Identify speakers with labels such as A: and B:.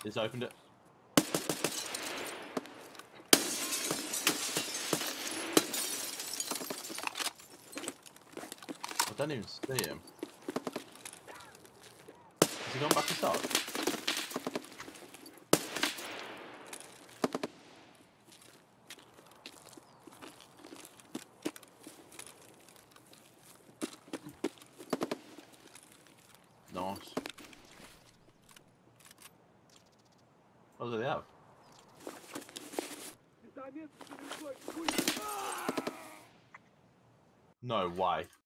A: He's opened it. I don't even see him. Has he gone back inside? Nice. What do they have? No way.